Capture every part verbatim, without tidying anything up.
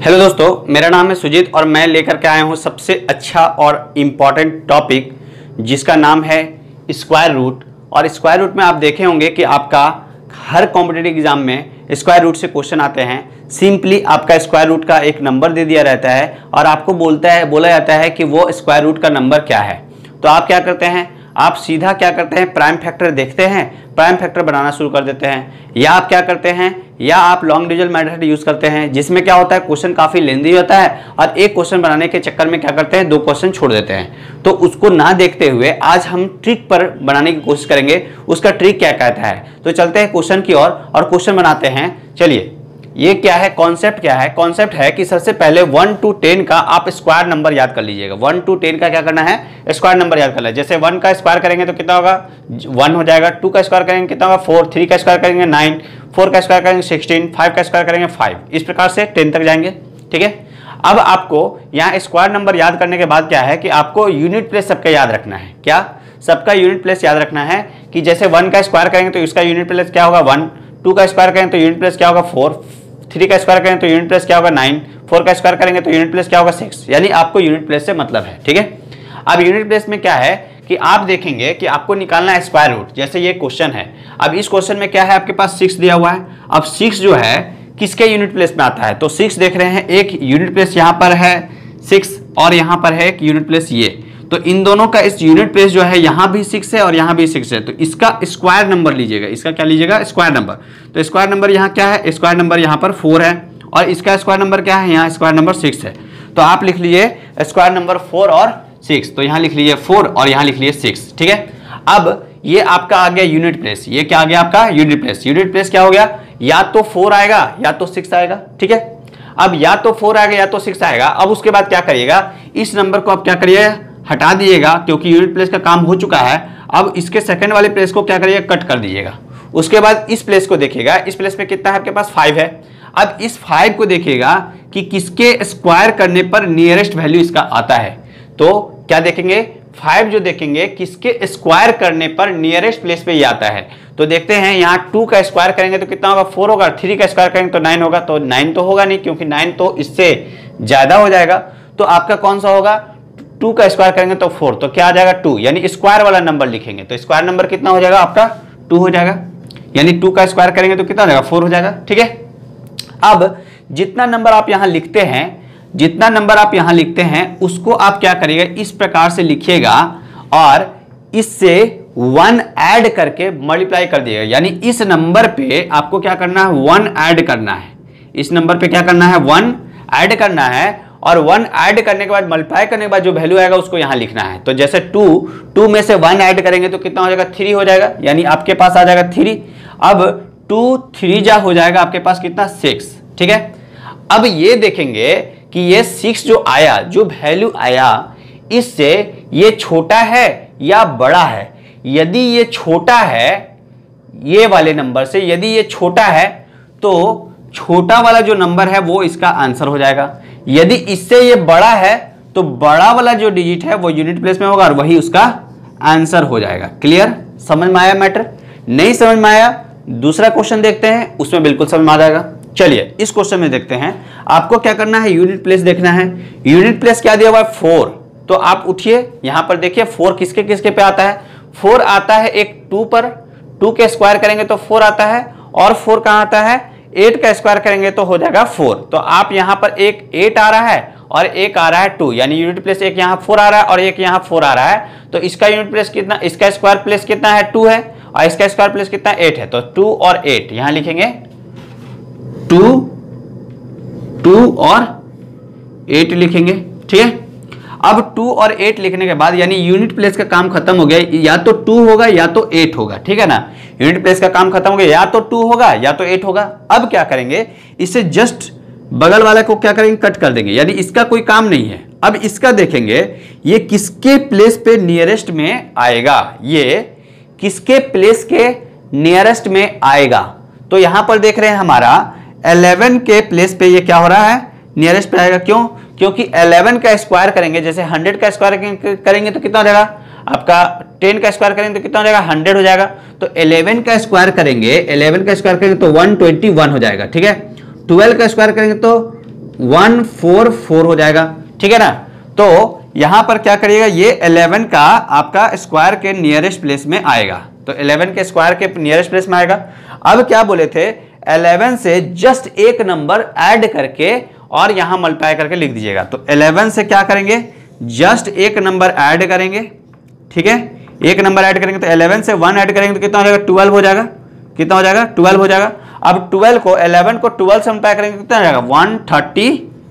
Hello दोस्तों, मेरा नाम है सुजीत और मैं लेकर के आया हूँ सबसे अच्छा और इम्पॉर्टेंट टॉपिक जिसका नाम है स्क्वायर रूट। और स्क्वायर रूट में आप देखे होंगे कि आपका हर कॉम्पिटिटिव एग्जाम में स्क्वायर रूट से क्वेश्चन आते हैं। सिंपली आपका स्क्वायर रूट का एक नंबर दे दिया रहता है और आपको बोलता है बोला जाता है कि वो स्क्वायर रूट का नंबर क्या है। तो आप क्या करते हैं, आप सीधा क्या करते हैं, प्राइम फैक्टर देखते हैं, प्राइम फैक्टर बनाना शुरू कर देते हैं। या आप क्या करते हैं, या आप लॉन्ग डिविजन मेथड यूज करते हैं, जिसमें क्या होता है क्वेश्चन काफी लेंदी होता है और एक क्वेश्चन बनाने के चक्कर में क्या करते हैं, दो क्वेश्चन छोड़ देते हैं। तो उसको ना देखते हुए आज हम ट्रिक पर बनाने की कोशिश करेंगे, उसका ट्रिक क्या कहता है। तो चलते हैं क्वेश्चन की ओर और, और क्वेश्चन बनाते हैं। चलिए, ये क्या है, कॉन्सेप्ट क्या है। कॉन्सेप्ट है कि सबसे पहले वन टू टेन का आप स्क्वायर नंबर याद कर लीजिएगा। वन टू टेन का क्या करना है, स्क्वायर नंबर याद करना है। जैसे वन का स्क्वायर करेंगे तो कितना होगा, वन हो जाएगा। टू का स्क्वायर करेंगे कितना होगा, फोर। थ्री का स्क्वायर करेंगे नाइन। फोर का स्क्वायर करेंगे सिक्सटीन। फाइव का स्क्वायर करेंगे फाइव। इस प्रकार से टेन तक जाएंगे। ठीक है, अब आपको यहाँ स्क्वायर नंबर याद करने के बाद क्या है कि आपको यूनिट प्लेस सबका याद रखना है। क्या, सबका यूनिट प्लेस याद रखना है कि जैसे वन का स्क्वायर करेंगे तो इसका यूनिट प्लेस क्या होगा, वन। टू का स्क्वायर करेंगे तो यूनिट प्लेस क्या होगा, फोर। थ्री का स्क्वायर करेंगे तो यूनिट प्लेस क्या होगा, नाइन। फोर का स्क्वायर करेंगे तो यूनिट प्लेस क्या होगा, सिक्स। यानी आपको यूनिट प्लेस से मतलब है। ठीक है, अब यूनिट प्लेस में क्या है कि आप देखेंगे कि आपको निकालना है स्क्वायर रूट। जैसे ये क्वेश्चन है, अब इस क्वेश्चन में क्या है, आपके पास सिक्स दिया हुआ है। अब सिक्स जो है किसके यूनिट प्लेस में आता है, तो सिक्स देख रहे हैं, एक यूनिट प्लेस यहाँ पर है सिक्स और यहाँ पर है एक यूनिट प्लेस ये। तो इन दोनों का इस यूनिट प्लेस जो है यहाँ भी सिक्स है और यहाँ भी सिक्स है। तो इसका स्क्वायर नंबर लीजिएगा। इसका क्या लीजिएगा, स्क्वायर नंबर। तो स्क्वायर नंबर यहाँ क्या है, स्क्वायर नंबर यहाँ पर फोर है और इसका स्क्वायर नंबर क्या है, यहाँ स्क्वायर नंबर सिक्स है। तो आप लिख लीजिए स्क्वायर नंबर फोर और सिक्स। तो यहाँ लिख लीजिए फोर और यहाँ लिख लीजिए सिक्स। ठीक है, अब ये आपका आ गया यूनिट प्लेस। ये क्या आ गया आपका यूनिट प्लेस। यूनिट प्लेस क्या हो गया, या तो फोर आएगा या तो सिक्स आएगा। ठीक है, अब या तो फोर आएगा या तो सिक्स आएगा। अब उसके बाद क्या करिएगा, इस नंबर को आप क्या करिए, हटा दीजिएगा क्योंकि यूनिट प्लेस का काम हो चुका है। अब इसके सेकंड वाले प्लेस को क्या करिएगा, कट कर दीजिएगा। उसके बाद इस प्लेस को देखिएगा, इस प्लेस पे कितना है आपके पास, फाइव है। अब इस फाइव को देखिएगा कि किसके स्क्वायर करने पर नियरेस्ट वैल्यू इसका आता है। तो क्या देखेंगे, फाइव जो देखेंगे किसके स्क्वायर करने पर नियरेस्ट प्लेस पे ये आता है। तो देखते हैं, यहाँ टू का स्क्वायर करेंगे तो कितना होगा, फोर होगा। थ्री का स्क्वायर करेंगे तो नाइन होगा। तो नाइन तो होगा नहीं क्योंकि नाइन तो इससे ज्यादा हो जाएगा। तो आपका कौन सा होगा, टू का स्क्वायर करेंगे तो फोर। तो क्या आ जाएगा, टू। यानी स्क्वायर वाला नंबर लिखेंगे तो स्क्वायर नंबर कितना हो जाएगा आपका, टू हो जाएगा। यानी टू का स्क्वायर करेंगे तो कितना हो जाएगा, फोर हो जाएगा। ठीक है, अब जितना नंबर आप यहां लिखते हैं जितना नंबर आप यहां लिखते हैं उसको आप क्या करिएगा, इस प्रकार से लिखिएगा और इससे वन ऐड करके मल्टीप्लाई कर दिएगा। यानी इस नंबर पे आपको क्या करना है, वन ऐड करना है। इस नंबर पे क्या करना है, वन ऐड करना है और वन ऐड करने के बाद मल्टीप्लाई करने के बाद जो वैल्यू आएगा उसको यहां लिखना है। तो जैसे टू टू में से वन ऐड करेंगे तो कितना हो जाएगा, थ्री हो जाएगा। यानी आपके पास आ जाएगा थ्री। अब टू थ्री जा हो जाएगा आपके पास कितना, सिक्स। ठीक है, अब ये देखेंगे कि ये सिक्स जो आया, जो वैल्यू आया, इससे ये छोटा है या बड़ा है। यदि ये छोटा है ये वाले नंबर से, यदि ये छोटा है तो छोटा वाला जो नंबर है वो इसका आंसर हो जाएगा। यदि इससे ये बड़ा है तो बड़ा वाला जो डिजिट है वो यूनिट प्लेस में होगा और वही उसका आंसर हो जाएगा। क्लियर, समझ में आया मैटर। नहीं समझ में आया, दूसरा क्वेश्चन देखते हैं, उसमें बिल्कुल समझ में आ जाएगा। चलिए इस क्वेश्चन में देखते हैं। आपको क्या करना है, यूनिट प्लेस देखना है। यूनिट प्लेस क्या दिया हुआ है, फोर। तो आप उठिए, यहां पर देखिए फोर किसके किसके पे आता है। फोर आता है एक टू पर, टू के स्क्वायर करेंगे तो फोर आता है। और फोर कहां आता है, एट का स्क्वायर करेंगे तो हो जाएगा फोर। तो आप यहां पर एक एट आ रहा है और एक आ रहा है टू। यानी यूनिट प्लेस एक यहां फोर आ रहा है और एक यहां फोर आ रहा है। तो इसका यूनिट प्लेस कितना, इसका स्क्वायर प्लेस कितना है, टू है और इसका स्क्वायर प्लेस कितना, एट है। तो टू और एट यहां लिखेंगे, टू टू और एट लिखेंगे। ठीक है, अब टू और एट लिखने के बाद यानी यूनिट प्लेस का काम खत्म हो गया। या तो टू होगा या तो एट होगा। ठीक है ना, यूनिट प्लेस का काम खत्म हो गया, या तो टू होगा या तो एट होगा। अब क्या करेंगे, इसे जस्ट बगल वाले को क्या करेंगे, कट कर देंगे। यानी इसका कोई काम नहीं है। अब इसका देखेंगे ये किसके प्लेस पे नियरेस्ट में आएगा, ये किसके प्लेस के नियरेस्ट में आएगा। तो यहां पर देख रहे हैं हमारा इलेवन के प्लेस पे ये क्या हो रहा है, नियरेस्ट पे आएगा। क्यों, क्योंकि इलेवन का स्क्वायर करेंगे, जैसे हंड्रेड का स्क्वायर करेंगे तो कितना हो जाएगा आपका, टेन का स्क्वायर करेंगे तो कितना हो जाएगा, हंड्रेड हो जाएगा। तो इलेवन का स्क्वायर करेंगे, इलेवन का स्क्वायर करेंगे तो वन ट्वेंटी वन हो जाएगा। ठीक है, ट्वेल्व का स्क्वायर करेंगे तो वन फोर फोर हो जाएगा, ठीक है ना। तो यहां पर क्या करिएगा, ये इलेवन का आपका स्क्वायर के नियरेस्ट प्लेस में आएगा, तो इलेवन के स्क्वायर के नियरेस्ट प्लेस में आएगा। अब क्या बोले थे, इलेवन से जस्ट एक नंबर ऐड करके और यहां मल्टीप्लाई करके लिख दीजिएगा। तो इलेवन से क्या करेंगे, जस्ट एक नंबर ऐड करेंगे, ठीक है, एक नंबर ऐड करेंगे। तो इलेवन से वन ऐड करेंगे तो कितना हो जाएगा, ट्वेल्व हो जाएगा, कितना हो जाएगा, ट्वेल्व हो जाएगा। अब ट्वेल्व को इलेवन को ट्वेल्व से मल्टीप्लाई करेंगे कितना हो जाएगा, वन थर्टी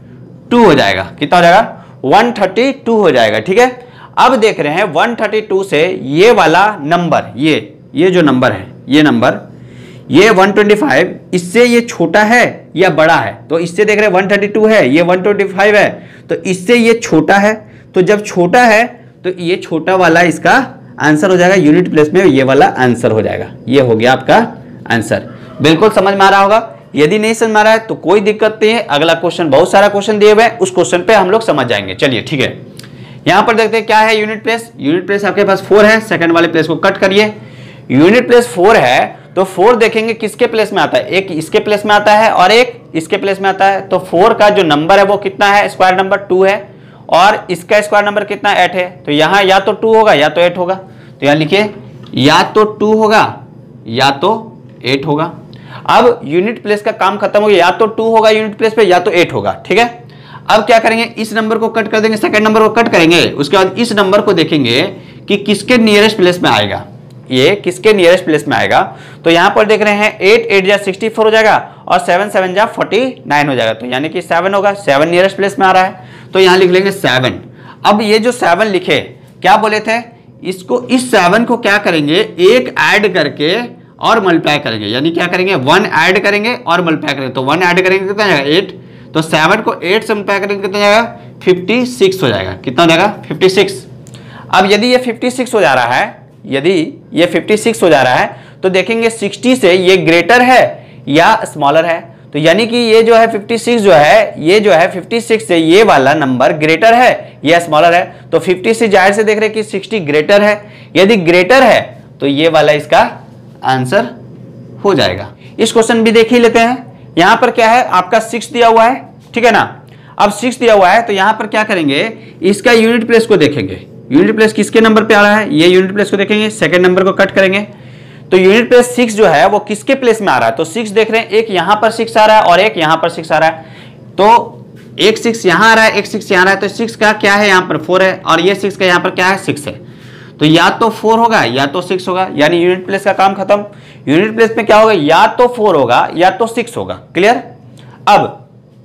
टू हो जाएगा, कितना हो जाएगा, वन थर्टी टू हो जाएगा, ठीक है। अब देख रहे हैं वन थर्टी टू से ये वाला नंबर, ये ये जो नंबर है, ये नंबर, ये वन ट्वेंटी फाइव, इससे ये छोटा है या बड़ा है। तो इससे देख रहे हैं वन थर्टी टू है, ये वन ट्वेंटी फाइव है, तो इससे ये छोटा है। तो जब छोटा है तो ये छोटा वाला इसका आंसर हो जाएगा, यूनिट प्लेस में ये वाला आंसर हो जाएगा। ये हो गया आपका आंसर। बिल्कुल समझ में आ रहा होगा। यदि नहीं समझ में आ रहा है तो कोई दिक्कत नहीं है, अगला क्वेश्चन, बहुत सारा क्वेश्चन दिए हुए हैं, उस क्वेश्चन पे हम लोग समझ जाएंगे। चलिए ठीक है, यहां पर देखते हैं क्या है यूनिट प्लेस। यूनिट प्लेस आपके पास फोर है, सेकंड वाले प्लेस को कट करिए। यूनिट प्लेस फोर है तो फोर देखेंगे किसके प्लेस में आता है, एक इसके प्लेस में आता है और एक इसके प्लेस में आता है। तो फोर का जो नंबर है वो कितना है, स्क्वायर नंबर टू है, और इसका स्क्वायर नंबर कितना, एट है। तो यहां या तो टू होगा या तो एट होगा। तो यहां लिखिए या तो टू होगा या तो एट होगा। अब यूनिट प्लेस का काम खत्म हो गया, या तो टू होगा यूनिट प्लेस पे या तो एट होगा, ठीक है। अब क्या करेंगे, इस नंबर को कट कर देंगे, सेकंड नंबर को कट करेंगे, उसके बाद इस नंबर को देखेंगे कि किसके नियरेस्ट प्लेस में आएगा, ये किसके नियरेस्ट प्लेस में आएगा। तो यहां पर देख रहे हैं एट एट जा सिक्सटी फोर हो जाएगा और सेवन सेवन जा फोर्टी नाइन हो जाएगा। तो यानी कि सेवन होगा, सेवन नियरेस्ट प्लेस में आ रहा है, तो यहां लिख लेंगे सेवन। अब ये जो सेवन लिखे, क्या बोले थे, इसको, इस सेवन को क्या करेंगे, एक ऐड करके और मल्टीप्लाई करेंगे, यानी क्या करेंगे, वन ऐड करेंगे और मल्टीप्लाई करेंगे। तो वन ऐड करेंगे कितना जाएगा, एट। तो सेवन को एट से मल्टीप्लाई करेंगे कितना जाएगा, फिफ्टी सिक्स हो जाएगा, कितना हो जाएगा, फिफ्टी सिक्स। अब यदि ये फिफ्टी सिक्स हो जा रहा है, यदि ये फिफ्टी सिक्स हो जा रहा है तो देखेंगे सिक्सटी से ये ग्रेटर है या स्मॉलर है। तो यानी कि ये जो है फिफ्टी सिक्स जो है, ये जो है फिफ्टी सिक्स से ये वाला नंबर ग्रेटर है या स्मॉलर है। तो फिफ्टी से जाहिर से देख रहे हैं कि सिक्सटी ग्रेटर है, यदि ग्रेटर है तो ये वाला इसका आंसर हो जाएगा। इस क्वेश्चन भी देख ही लेते हैं। यहां पर क्या है, आपका सिक्स दिया हुआ है, ठीक है ना। अब सिक्स दिया हुआ है तो यहां पर क्या करेंगे, इसका यूनिट प्लेस को देखेंगे, यूनिट प्लेस किसके नंबर पे आ रहा है, ये यूनिट प्लेस को देखेंगे, सेकंड नंबर को कट करेंगे। तो यूनिट प्लेस सिक्स जो है वो किसके प्लेस में आ रहा है, तो सिक्स देख रहे हैं, एक यहां पर सिक्स आ रहा है और एक यहां पर सिक्स आ रहा है। तो एक सिक्स यहां आ रहा है, एक सिक्स यहां आ रहा है, तो सिक्स का क्या है, यहां पर फोर है, और ये सिक्स का यहां पर क्या है, सिक्स है। तो या तो फोर होगा या तो सिक्स होगा, यानी यूनिट प्लेस का काम खत्म। यूनिट प्लेस में क्या होगा, या तो फोर होगा या तो सिक्स होगा, क्लियर। अब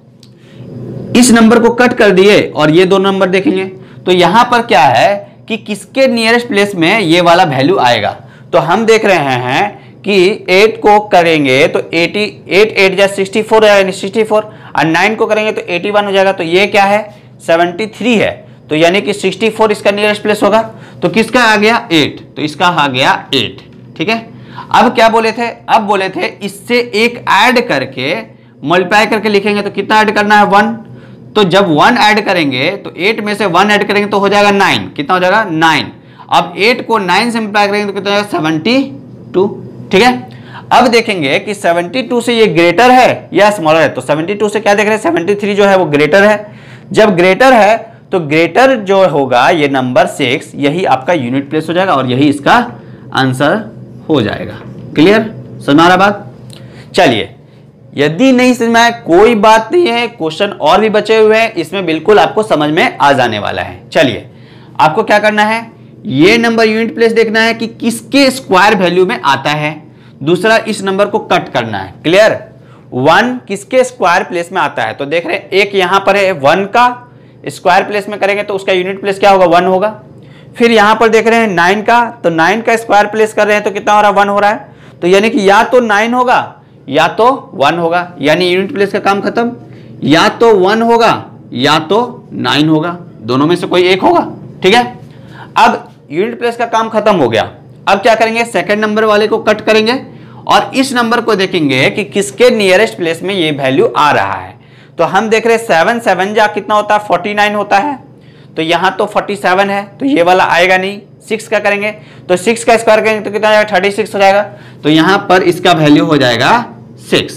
इस नंबर को कट कर दिए और ये दो नंबर देखेंगे, तो यहां पर क्या है कि किसके नियरेस्ट प्लेस में ये वाला वैल्यू आएगा। तो हम देख रहे हैं कि एट को करेंगे तो एटी, एट एट जा सिक्सटी फोर यानी सिक्सटी फोर, और नाइन को करेंगे तो एटी वन हो जाएगा। तो ये क्या है, सेवेंटी थ्री है, तो यानी कि सिक्सटी फोर इसका नियरेस्ट प्लेस होगा। तो किसका आ गया, एट, तो इसका आ गया एट, ठीक है। अब क्या बोले थे, अब बोले थे इससे एक ऐड करके मल्टीप्लाई करके लिखेंगे, तो कितना ऐड करना है, वन। तो जब वन ऐड करेंगे तो एट में से वन ऐड करेंगे तो हो जाएगा नाइन, कितना हो जाएगा, नाइन। अब एट को नाइन से मल्टीप्लाई करेंगे तो कितना हो जाएगा, सेवेंटी टू, ठीक है। अब देखेंगे कि सेवेंटी टू से ये ग्रेटर है या स्मॉलर है। तो सेवेंटी टू से क्या देख रहे हैं, सेवेंटी थ्री जो है वो ग्रेटर है। जब ग्रेटर है तो ग्रेटर जो होगा ये नंबर सिक्स, यही आपका यूनिट प्लेस हो जाएगा और यही इसका आंसर हो जाएगा। क्लियर, समझ में आ रहा बात। चलिए, यदि नहीं समझ में आए कोई बात नहीं है, क्वेश्चन और भी बचे हुए हैं, इसमें बिल्कुल आपको समझ में आ जाने वाला है। चलिए, आपको क्या करना है, ये नंबर यूनिट प्लेस देखना है कि किसके स्क्वायर वैल्यू में आता है। दूसरा, इस नंबर को कट करना है। क्लियर, वन किसके स्क्वायर प्लेस में आता है। तो देख रहे हैं एक यहां पर है, वन का स्क्वायर प्लेस में करेंगे तो उसका यूनिट प्लेस क्या होगा, वन होगा। फिर यहां पर देख रहे हैं नाइन का, तो नाइन का स्क्वायर प्लेस कर रहे हैं तो कितना हो रहा है, वन हो रहा है। तो यानी कि या तो नाइन होगा या तो वन होगा, यानी यूनिट प्लेस का काम खत्म। या तो वन होगा या तो नाइन होगा, दोनों में से कोई एक होगा, ठीक है। अब यूनिट प्लेस का काम खत्म हो गया। अब क्या करेंगे, सेकंड नंबर वाले को कट करेंगे और इस नंबर को देखेंगे कि किसके नियरेस्ट प्लेस में ये वैल्यू आ रहा है। तो हम देख रहे हैं सेवन सेवन जा कितना होता है, फोर्टी नाइन होता है। तो यहां तो फोर्टी सेवन है तो ये वाला आएगा नहीं। सिक्स का करेंगे तो सिक्स का स्क्वायर करेंगे तो कितना आएगा, थर्टी सिक्स हो जाएगा। तो यहां पर इसका वैल्यू हो जाएगा सिक्स।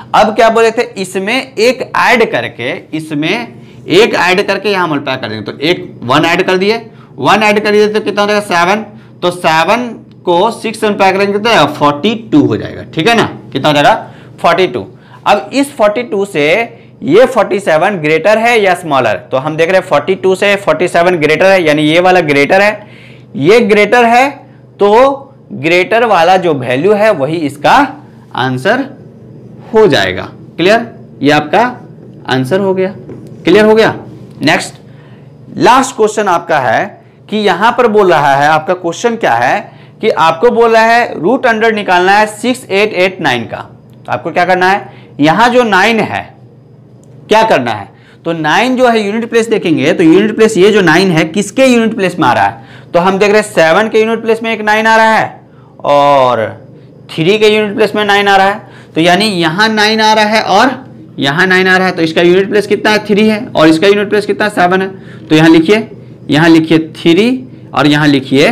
अब क्या बोले थे, इसमें एक ऐड करके, इसमें एक ऐड करके यहां मल्टीप्लाई कर देंगे। तो एक वन ऐड कर दिए, वन ऐड कर दिए तो कितना हो जाएगा सेवन। तो सेवन को सिक्स मल्टीप्लाई करेंगे तो फोर्टी टू हो जाएगा। ठीक है ना, कितना हो जाएगा फोर्टी टू। अब इस फोर्टी टू से ये फोर्टी सेवन ग्रेटर है या स्मॉलर, तो हम देख रहे हैं फोर्टी टू से फोर्टी सेवन ग्रेटर है, यानी ये वाला ग्रेटर है, ये ग्रेटर है, तो ग्रेटर वाला जो वैल्यू है वही इसका आंसर हो जाएगा। क्लियर, ये आपका आंसर हो गया। क्लियर हो गया। नेक्स्ट लास्ट क्वेश्चन आपका है कि यहां पर बोल रहा है, आपका क्वेश्चन क्या है कि आपको बोल रहा है रूट अंडर निकालना है सिक्स एट एट नाइन का। तो आपको क्या करना है, यहां जो नाइन है क्या करना है, तो नाइन जो है यूनिट प्लेस देखेंगे तो यूनिट प्लेस ये जो नाइन है किसके यूनिट प्लेस में आ रहा है, तो हम देख रहे हैं सेवन के यूनिट प्लेस में एक नाइन आ रहा है और थ्री के यूनिट प्लेस में नाइन आ रहा है। तो यानी यहां नाइन आ रहा है और यहां नाइन आ रहा है, तो इसका यूनिट प्लेस कितना है थ्री है और इसका यूनिट प्लेस कितना है सेवन है। तो यहां लिखिए, यहां लिखिए थ्री और यहां लिखिए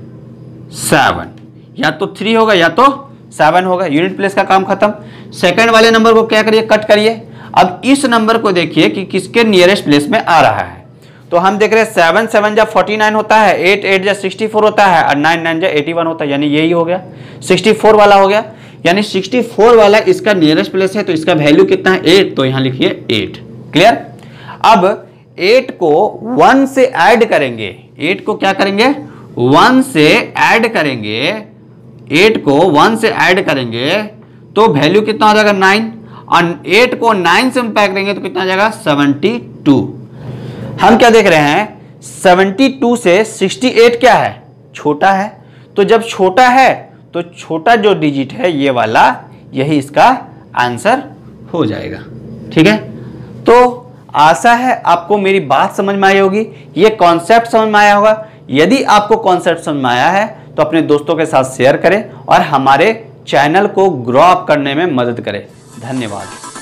सेवन, या तो थ्री होगा या तो सेवन होगा, यूनिट प्लेस का काम खत्म। सेकंड वाले नंबर को क्या करिए, कट करिए। अब इस नंबर को देखिए कि किसके नियरेस्ट प्लेस में आ रहा है, तो हम देख रहे हैं सेवन सेवन जब फोर्टी नाइन होता है, एट एट जब सिक्सटी फोर होता है और नाइन नाइन जब एटी वन होता है, यानी यही हो गया सिक्सटी फोर वाला हो गया, यानी सिक्सटी फोर वाला इसका नियरेस्ट प्लेस है। तो इसका वैल्यू कितना है एट, तो यहां लिखिए एट। क्लियर। अब एट को वन से ऐड करेंगे, एट को क्या करेंगे वन से ऐड करेंगे, एट को वन से ऐड करेंगे तो वैल्यू कितना हो जाएगा नाइन, और एट को नाइन से मल्टीप्लाई करेंगे तो कितना आ जाएगा सेवेंटी टू। हम क्या देख रहे हैं, सेवेंटी टू से सिक्सटी एट क्या है, छोटा है। तो जब छोटा है तो छोटा जो डिजिट है ये वाला, यही इसका आंसर हो जाएगा। ठीक है, तो आशा है आपको मेरी बात समझ में आई होगी, ये कॉन्सेप्ट समझ में आया होगा। यदि आपको कॉन्सेप्ट समझ में आया है तो अपने दोस्तों के साथ शेयर करें और हमारे चैनल को ग्रो अप करने में मदद करें। धन्यवाद।